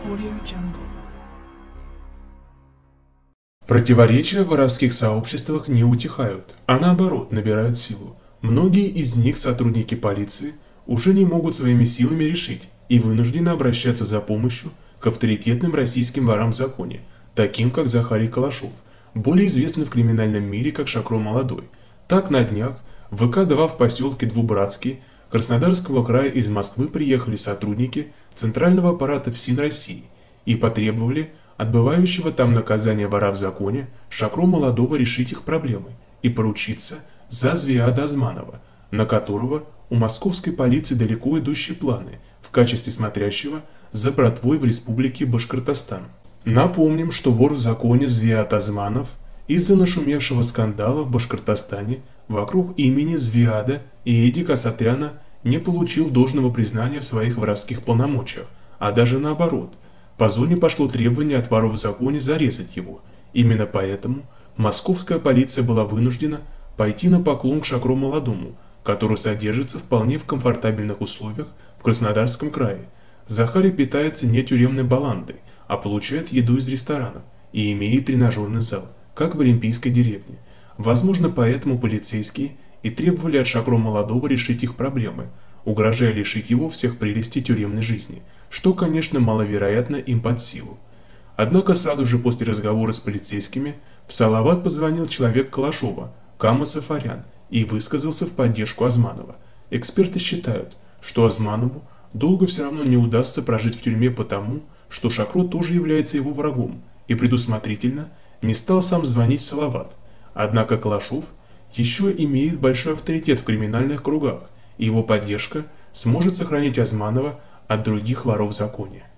AudioJungle. Противоречия в воровских сообществах не утихают, а наоборот набирают силу. Многие из них сотрудники полиции уже не могут своими силами решить и вынуждены обращаться за помощью к авторитетным российским ворам в законе, таким как Захарий Калашов, более известный в криминальном мире как Шакро Молодой. Так на днях в ВК-2 в поселке Двубратский Краснодарского края из Москвы приехали сотрудники Центрального аппарата ФСИН России и потребовали отбывающего там наказание вора в законе Шакро Молодого решить их проблемы и поручиться за Звиада Азманова, на которого у московской полиции далеко идущие планы в качестве смотрящего за братвой в республике Башкортостан. Напомним, что вор в законе Звиад Азманов из-за нашумевшего скандала в Башкортостане вокруг имени Звиада и Эдика Сатряна не получил должного признания в своих воровских полномочиях, а даже наоборот. По зоне пошло требование от воров в законе зарезать его. Именно поэтому московская полиция была вынуждена пойти на поклон к Шакро Молодому, который содержится вполне в комфортабельных условиях в Краснодарском крае. Захарий питается не тюремной баландой, а получает еду из ресторанов и имеет тренажерный зал, как в Олимпийской деревне. Возможно, поэтому полицейские и требовали от Шакро Молодого решить их проблемы, угрожая лишить его всех прелестей тюремной жизни, что, конечно, маловероятно им под силу. Однако сразу же после разговора с полицейскими в Салават позвонил человек Калашова, Кама Сафарян, и высказался в поддержку Азманова. Эксперты считают, что Азманову долго все равно не удастся прожить в тюрьме потому, что Шакро тоже является его врагом и предусмотрительно не стал сам звонить в Салават. Однако Калашов еще имеет большой авторитет в криминальных кругах, и его поддержка сможет сохранить Азманова от других воров в законе.